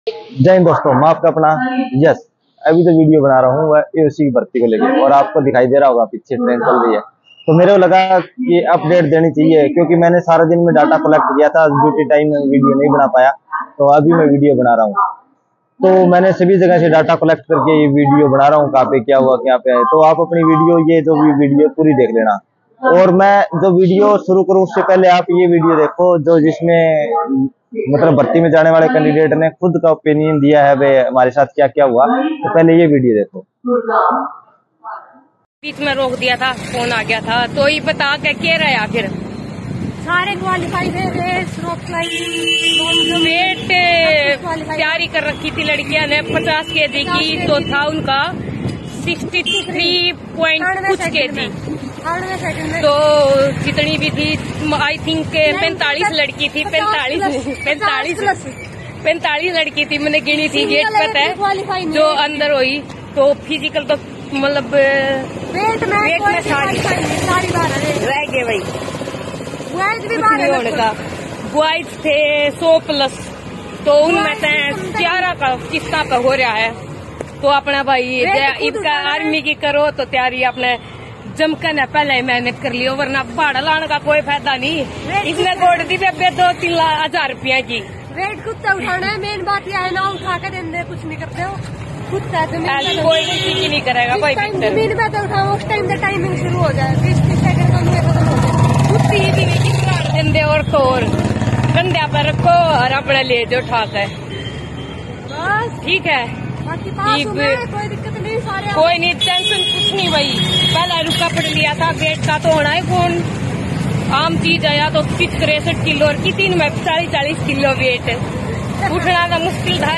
जय हिंद दोस्तों, मैं आपका अपना यस। अभी तो वीडियो बना रहा हूँ वह एओसी की भर्ती को लेकर, और आपको दिखाई दे रहा होगा पीछे ट्रेन चल रही है। तो मेरे को लगा कि अपडेट देनी चाहिए, क्योंकि मैंने सारा दिन में डाटा कलेक्ट किया था, ड्यूटी टाइम में वीडियो नहीं बना पाया, तो अभी मैं वीडियो बना रहा हूँ। तो मैंने सभी जगह से डाटा कलेक्ट करके ये वीडियो बना रहा हूँ, कहाँ पे क्या हुआ क्या पे है। तो आप अपनी वीडियो, ये जो भी वीडियो पूरी देख लेना। और मैं जो वीडियो शुरू करूँ उससे पहले आप ये वीडियो देखो, जो जिसमें मतलब भर्ती में जाने वाले कैंडिडेट ने खुद का ओपिनियन दिया है वे हमारे साथ क्या क्या हुआ। तो पहले ये वीडियो देखो। बीच में रोक दिया था, फोन आ गया था, तो ये बता क्या रहा फिर सारे क्वालिफाई थे, रेस वेट तैयारी कर रखी थी लड़कियां ने 50 kg की, तो था उनका 63 पॉइंट कुछ kg। तो जितनी भी थी आई थिंक 45 लड़की थी, 45 लड़की थी, मैंने गिनी थी, गेट पता है जो अंदर हुई। तो फिजिकल तो मतलब वेट में सारी रह गए भाई, का बॉयज थे 100+, तो उनमें से 11 का किस्ता का हो रहा है। तो अपना भाई इनका आर्मी की करो तो तैयारी अपने जमकर ने पहले ही मेहनत कर लियो, वरना भाड़ा लाने का कोई फायदा नहीं। इसमें गोड़ दी 2-3 हजार रुपया की। वेट खुद से उठाना है, मेन बात यह है ना, उठा कर देने कुछ नहीं करते हो, खुद से कोई किसी की नहीं करेगा भाई। जमीन पे तो उठाओ, उस टाइम से टाइमिंग शुरू हो जाए, 20-30 सेकंड खत्म हो जाए। खुद देंदे और तोर कंधा पर रखो और अपने ले जो ठाक है, ठीक है। कोई दिक्कत नहीं, सारे कोई नहीं, टेंशन कुछ नहीं भाई। पहला रुका पड़ लिया था वेट का, तो होना है कौन आम चीज आया। तो 63 किलो और कितनी में 40 किलो वेट उठना तो मुश्किल था।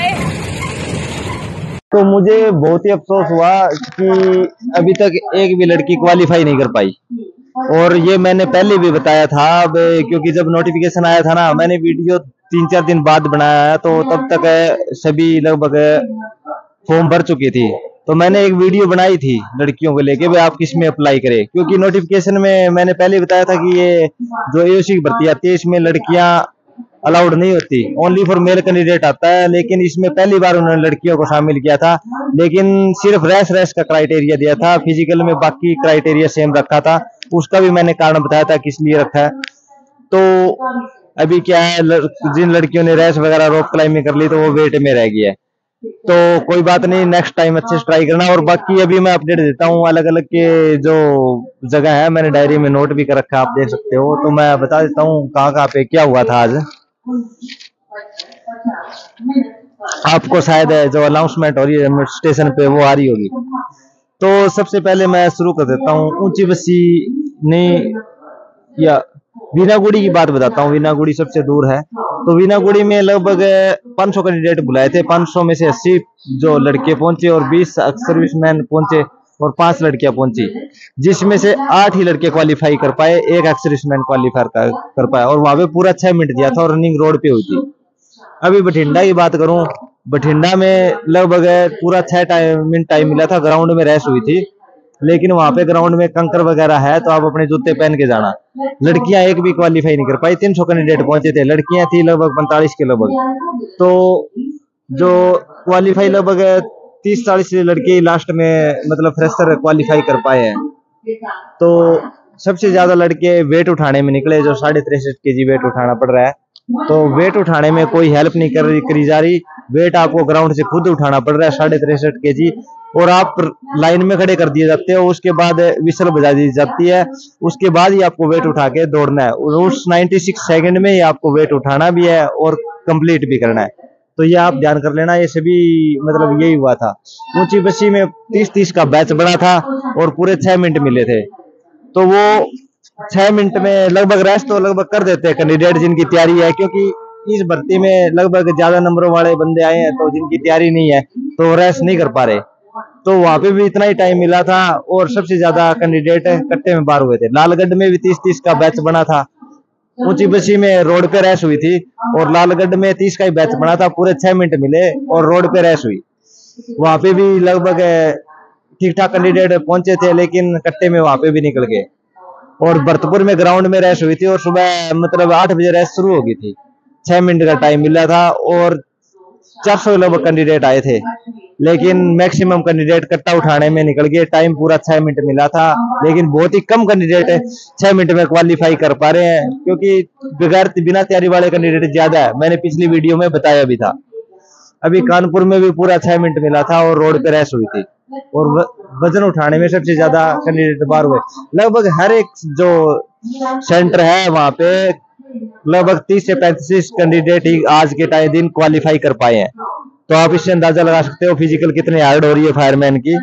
तो मुझे बहुत ही अफसोस हुआ कि अभी तक एक भी लड़की क्वालिफाई नहीं कर पाई। और ये मैंने पहले भी बताया था, क्योंकि जब नोटिफिकेशन आया था ना, मैंने वीडियो 3-4 दिन बाद बनाया, तो तब तक सभी लगभग फॉर्म भर चुकी थी। तो मैंने एक वीडियो बनाई थी लड़कियों को लेके, वे आप किस में अप्लाई करें, क्योंकि नोटिफिकेशन में मैंने पहले बताया था कि ये जो एओसी की भर्ती आती है इसमें लड़कियां अलाउड नहीं होती, ओनली फॉर मेल कैंडिडेट आता है। लेकिन इसमें पहली बार उन्होंने लड़कियों को शामिल किया था, लेकिन सिर्फ रेस का क्राइटेरिया दिया था, फिजिकल में बाकी क्राइटेरिया सेम रखा था। उसका भी मैंने कारण बताया था किस लिए रखा है। तो अभी क्या है, जिन लड़कियों ने रेस वगैरह रॉक क्लाइंबिंग कर ली तो वो वेट में रह गई है। तो कोई बात नहीं, नेक्स्ट टाइम अच्छे से ट्राई करना। और बाकी अभी मैं अपडेट देता हूँ अलग अलग के जो जगह है, मैंने डायरी में नोट भी कर रखा है, आप देख सकते हो। तो मैं बता देता हूँ कहाँ पे क्या हुआ था आज। आपको शायद जो अनाउंसमेंट हो रही है स्टेशन पे वो आ रही होगी। तो सबसे पहले मैं शुरू कर देता हूँ ऊंची बस्सी नहीं या वीनागुड़ी की बात बताता हूँ। वीनागुड़ी सबसे दूर है। तो वीनागुड़ी में लगभग 500 कैंडिडेट बुलाए थे, 500 में से 80 जो लड़के पहुंचे और 20 सर्विसमैन पहुंचे और 5 लड़कियां पहुंची, जिसमें से 8 ही लड़के क्वालिफाई कर पाए, एक सर्विसमैन क्वालिफाई कर पाया। और वहां पे पूरा 6 मिनट दिया था और रनिंग रोड पे हुई थी। अभी बठिंडा की बात करूं, बठिंडा में लगभग पूरा 6 मिनट टाइम मिला था, ग्राउंड में रेस हुई थी। लेकिन वहां पे ग्राउंड में कंकर वगैरह है, तो आप अपने जूते पहन के जाना। लड़कियां एक भी क्वालिफाई नहीं कर पाई, 300 कैंडिडेट पहुंचे थे, लड़कियां थी लगभग 45 के लगभग। तो जो क्वालिफाई लगभग 30-40 लड़के लास्ट में मतलब फ्रेशर क्वालिफाई कर पाए हैं। तो सबसे ज्यादा लड़के वेट उठाने में निकले, जो 63.5 kg वेट उठाना पड़ रहा है। तो वेट उठाने में कोई हेल्प नहीं करी जा रही, वेट आपको ग्राउंड से खुद उठाना पड़ रहा है 63.5 kg। और आप लाइन में खड़े कर दिए जाते हो, उसके बाद विसल बजा दी जाती है, उसके बाद ही आपको वेट उठा के दौड़ना है। उस 96 सेकंड में ही आपको वेट उठाना भी है और कंप्लीट भी करना है। तो ये आप ध्यान कर लेना, ये सभी मतलब यही हुआ था। ऊंची बस्सी में 30-30 का बैच बड़ा था और पूरे 6 मिनट मिले थे। तो वो 6 मिनट में लगभग रेस्ट तो लगभग कर देते हैं कैंडिडेट जिनकी तैयारी है, क्योंकि इस भर्ती में लगभग ज्यादा नंबरों वाले बंदे आए हैं, तो जिनकी तैयारी नहीं है तो रेस्ट नहीं कर पा रहे। तो वहां पे भी इतना ही टाइम मिला था और सबसे ज्यादा कैंडिडेट कट्टे में 12 हुए थे। लालगढ़ में भी 30-30 का बैच बना था। ऊंची बस्सी में रोड पे रेस हुई थी और लालगढ़ में 30 का ही बैच बना था, पूरे 6 मिनट मिले और रोड पे रेस हुई। वहां पे भी लगभग ठीक ठाक कैंडिडेट पहुंचे थे, लेकिन कट्टे में वहां पे भी निकल गए। और भरतपुर में ग्राउंड में रेस हुई थी और सुबह मतलब 8 बजे रेस शुरू हो गई थी, 6 मिनट का टाइम मिला था और 400 लगभग कैंडिडेट आए थे, लेकिन मैक्सिमम कैंडिडेट कट्टा उठाने में निकल गए। टाइम पूरा 6 मिनट मिला था, लेकिन बहुत ही कम कैंडिडेट 6 मिनट में क्वालिफाई कर पा रहे हैं, क्योंकि बिना तैयारी वाले कैंडिडेट ज्यादा है। मैंने पिछली वीडियो में बताया भी था। अभी कानपुर में भी पूरा 6 मिनट मिला था और रोड पे रेस हुई थी, और वजन उठाने में सबसे ज्यादा कैंडिडेट बाहर हुए। लगभग हर एक जो सेंटर है वहां पे लगभग 30 से 35 कैंडिडेट ही आज के दिन क्वालिफाई कर पाए हैं। तो आप इससे अंदाजा लगा सकते हो फिजिकल कितनी हार्ड हो रही है फायरमैन की।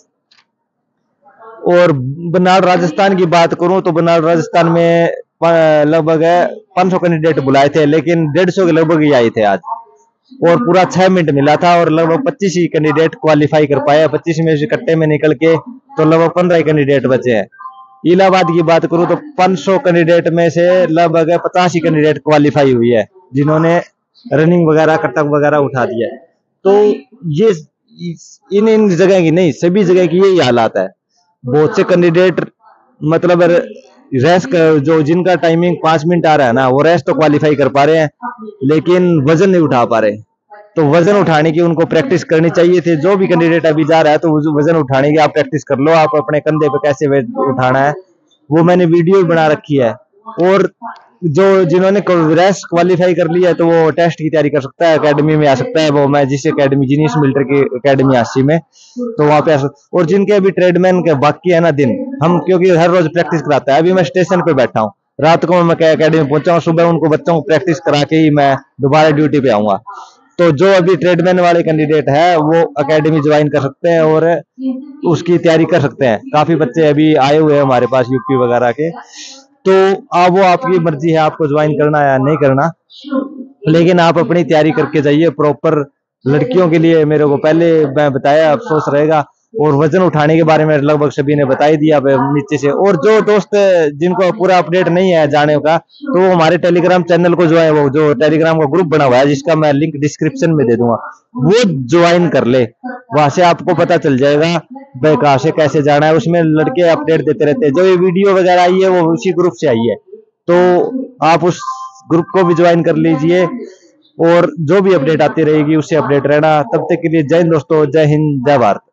और बनाल राजस्थान की बात करूं तो बनाल राजस्थान में लगभग 500 कैंडिडेट बुलाए थे, लेकिन 150 के लगभग ही आए थे आज, और पूरा 6 मिनट मिला था और लगभग 25 ही कैंडिडेट क्वालिफाई कर पाए। 25 में से कट्टे में निकल के तो लगभग 15 कैंडिडेट बचे हैं। इलाहाबाद की बात करूं तो 500 कैंडिडेट में से लगभग 50 ही कैंडिडेट क्वालिफाई हुई है, जिन्होंने रनिंग वगैरह कटक वगैरह उठा दिया है। तो ये इन जगह की नहीं, सभी जगह की यही हालात है। बहुत से कैंडिडेट मतलब रेस जो जिनका टाइमिंग 5 मिनट आ रहा है ना, वो रेस तो क्वालिफाई कर पा रहे हैं, लेकिन वजन नहीं उठा पा रहे। तो वजन उठाने की उनको प्रैक्टिस करनी चाहिए थी। जो भी कैंडिडेट अभी जा रहा है तो वजन उठाने की आप प्रैक्टिस कर लो, आप अपने कंधे पे कैसे वेट उठाना है वो मैंने वीडियो बना रखी है। और जो जिन्होंने रेस क्वालिफाई कर लिया है तो वो टेस्ट की तैयारी कर सकता है, एकेडमी में आ सकता है। वो मैं जिस एकेडमी जीनियस मिलिट्री की एकेडमी आसी में, तो वहां पे और जिनके अभी ट्रेडमैन के बाकी है ना दिन, हम क्योंकि हर रोज प्रैक्टिस कराता है। अभी मैं स्टेशन पे बैठा हूँ, रात को मैं एकेडमी पहुंचा हूँ, सुबह उनको बच्चों को प्रैक्टिस करा के ही मैं दोबारा ड्यूटी पे आऊंगा। तो जो अभी ट्रेडमैन वाले कैंडिडेट है वो एकेडमी ज्वाइन कर सकते हैं और उसकी तैयारी कर सकते हैं। काफी बच्चे अभी आए हुए हैं हमारे पास यूपी वगैरह के। तो वो आपकी मर्जी है आपको ज्वाइन करना या नहीं करना, लेकिन आप अपनी तैयारी करके जाइए प्रॉपर। लड़कियों के लिए मेरे को पहले मैं बताया, अफसोस रहेगा। और वजन उठाने के बारे में लगभग सभी ने बता ही दिया नीचे से। और जो दोस्त जिनको पूरा अपडेट नहीं है जाने का, तो वो हमारे टेलीग्राम चैनल को वो जो टेलीग्राम का ग्रुप बना हुआ है, जिसका मैं लिंक डिस्क्रिप्शन में दे दूंगा, वो ज्वाइन कर ले। वहां से आपको पता चल जाएगा भाई कहाँ से कैसे जाना है। उसमें लड़के अपडेट देते रहते हैं। जो ये वीडियो वगैरह आई है वो उसी ग्रुप से आई है, तो आप उस ग्रुप को भी ज्वाइन कर लीजिए और जो भी अपडेट आती रहेगी उससे अपडेट रहना। तब तक के लिए जय हिंद दोस्तों, जय हिंद, जय भारत।